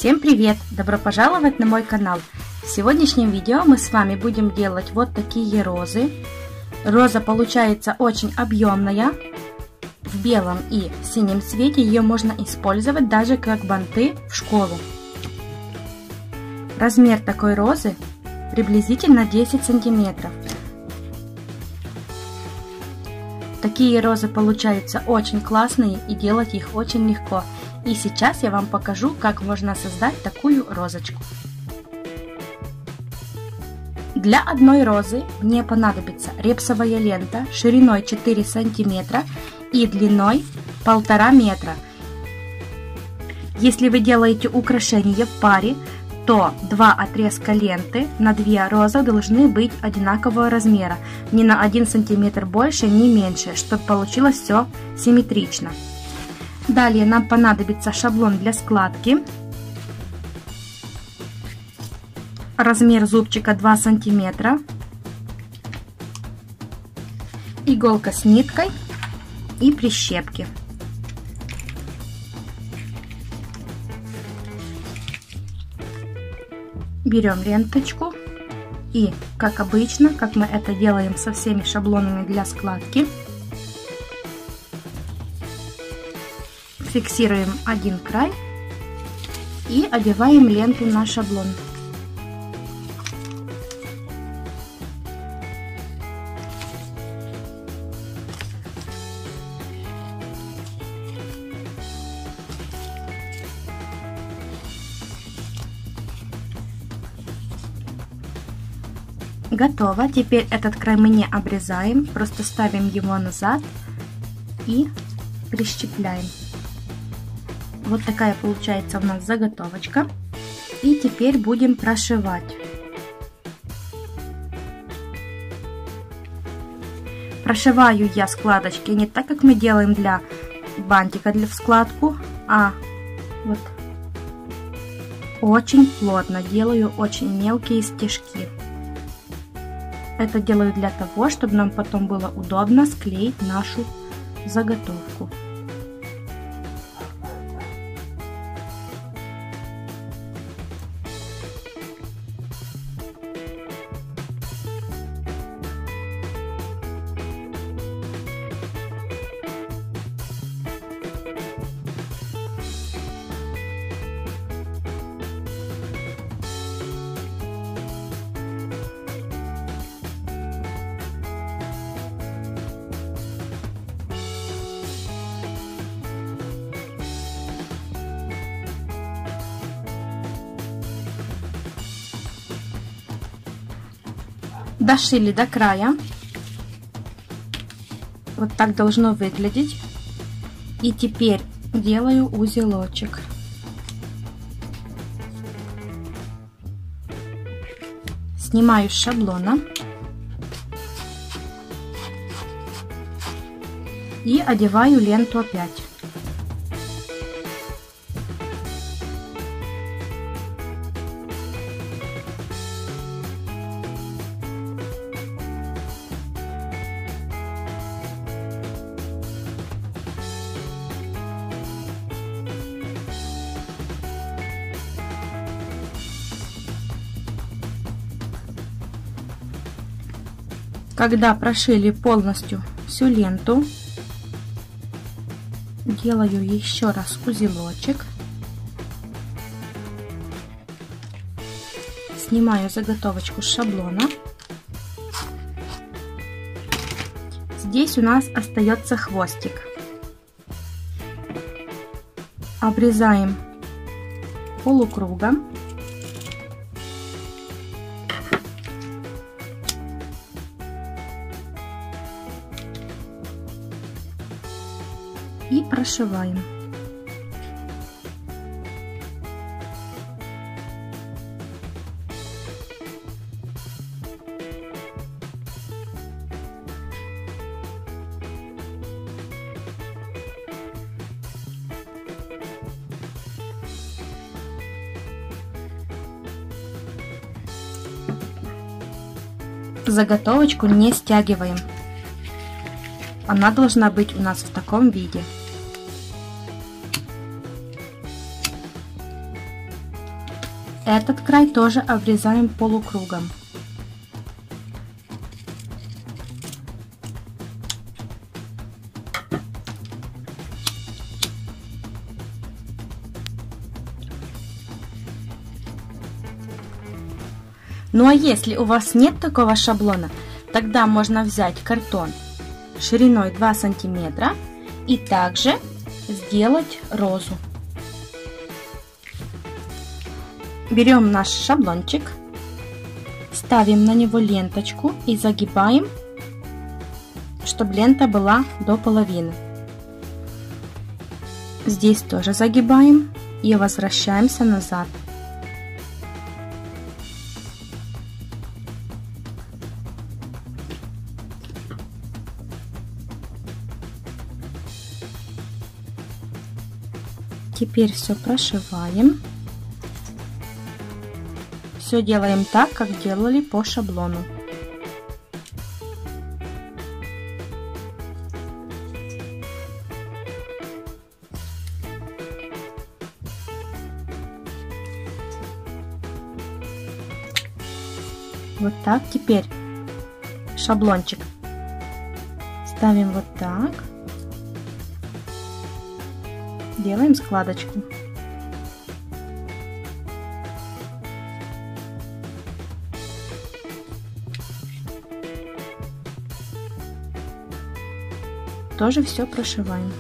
Всем привет! Добро пожаловать на мой канал! В сегодняшнем видео мы с вами будем делать вот такие розы. Роза получается очень объемная. В белом и синем цвете ее можно использовать даже как банты в школу. Размер такой розы приблизительно 10 сантиметров. Такие розы получаются очень классные и делать их очень легко. И сейчас я вам покажу, как можно создать такую розочку. Для одной розы мне понадобится репсовая лента шириной 4 сантиметра и длиной 1,5 метра. Если вы делаете украшение в паре, то два отрезка ленты на 2 розы должны быть одинакового размера, ни на 1 сантиметр больше, ни меньше, чтобы получилось все симметрично. Далее нам понадобится шаблон для складки. Размер зубчика 2 сантиметра. Иголка с ниткой и прищепки. Берем ленточку и, как обычно, как мы это делаем со всеми шаблонами для складки, фиксируем один край и одеваем ленту на шаблон. Готово. Теперь этот край мы не обрезаем, просто ставим его назад и прищепляем. Вот такая получается у нас заготовочка. И теперь будем прошивать. Прошиваю я складочки не так, как мы делаем для бантика в складку, а вот очень плотно делаю, очень мелкие стежки. Это делаю для того, чтобы нам потом было удобно склеить нашу заготовку. Дошили до края. Вот так должно выглядеть. И теперь делаю узелочек. Снимаю с шаблона. И одеваю ленту опять. Когда прошили полностью всю ленту, делаю еще раз узелочек, снимаю заготовочку с шаблона. Здесь у нас остается хвостик. Обрезаем полукругом. И прошиваем. Заготовочку не стягиваем. Она должна быть у нас в таком виде. Этот край тоже обрезаем полукругом. Ну а если у вас нет такого шаблона, тогда можно взять картон шириной 2 сантиметра и также сделать розу. Берем наш шаблончик, ставим на него ленточку и загибаем, чтобы лента была до половины. Здесь тоже загибаем и возвращаемся назад. Теперь все прошиваем. Все делаем так, как делали по шаблону. Вот так. Теперь шаблончик ставим вот так. Делаем складочку. Тоже все прошиваем.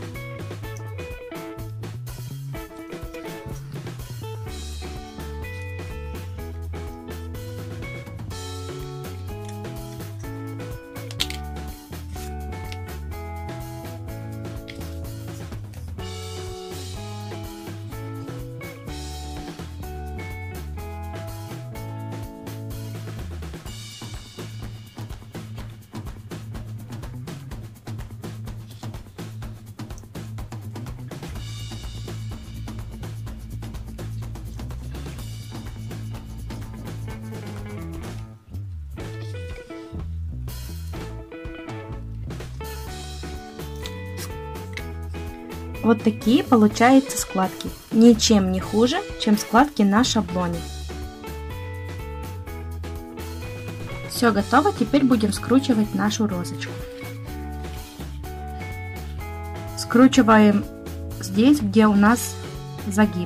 Вот такие получаются складки. Ничем не хуже, чем складки на шаблоне. Все готово, теперь будем скручивать нашу розочку. Скручиваем здесь, где у нас загиб.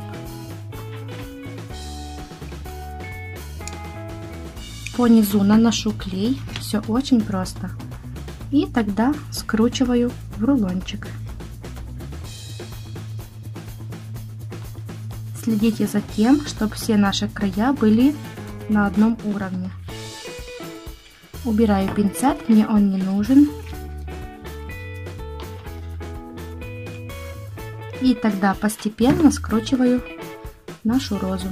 По низу наношу клей, все очень просто. И тогда скручиваю в рулончик. Следите за тем, чтобы все наши края были на одном уровне. Убираю пинцет, мне он не нужен. И тогда постепенно скручиваю нашу розу.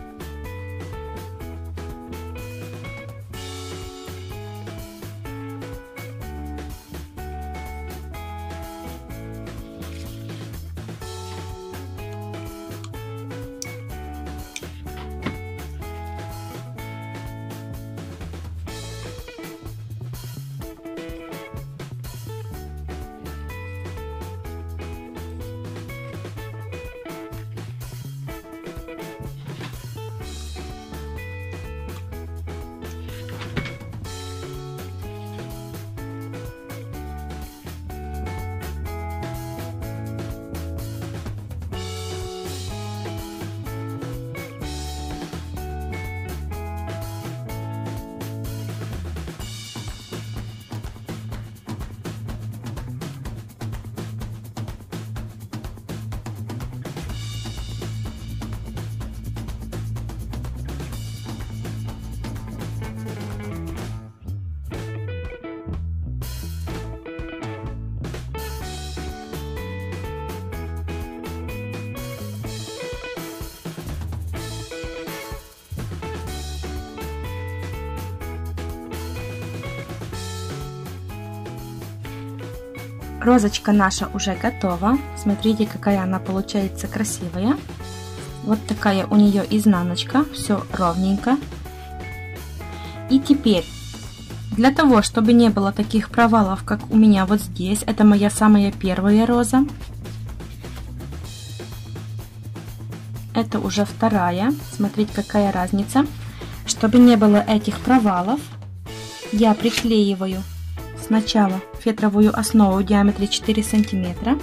Розочка наша уже готова. Смотрите, какая она получается красивая. Вот такая у нее изнаночка. Все ровненько. И теперь, для того, чтобы не было таких провалов, как у меня вот здесь, это моя самая первая роза. Это уже вторая. Смотрите, какая разница. Чтобы не было этих провалов, я приклеиваю сначала фетровую основу в диаметре 4 сантиметра.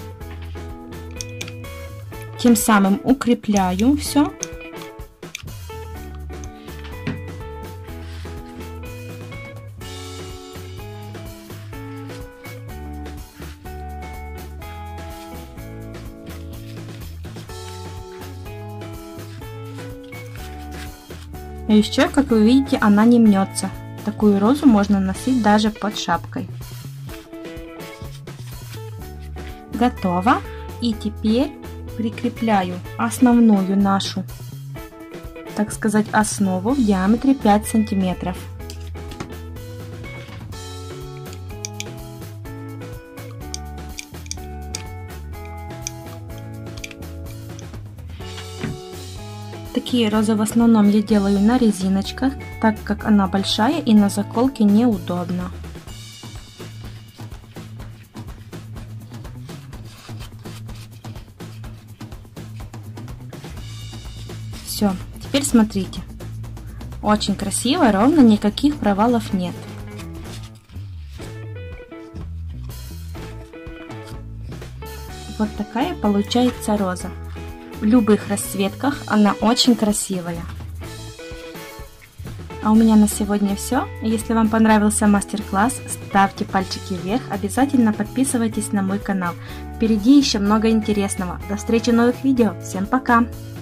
Тем самым укрепляю все. И еще, как вы видите, она не мнется. Такую розу можно носить даже под шапкой. Готово. И теперь прикрепляю основную нашу, так сказать, основу в диаметре 5 сантиметров. Такие розы в основном я делаю на резиночках, так как она большая и на заколке неудобно. Все, теперь смотрите. Очень красиво, ровно, никаких провалов нет. Вот такая получается роза. В любых расцветках она очень красивая. А у меня на сегодня все. Если вам понравился мастер-класс, ставьте пальчики вверх, обязательно подписывайтесь на мой канал. Впереди еще много интересного. До встречи в новых видео. Всем пока!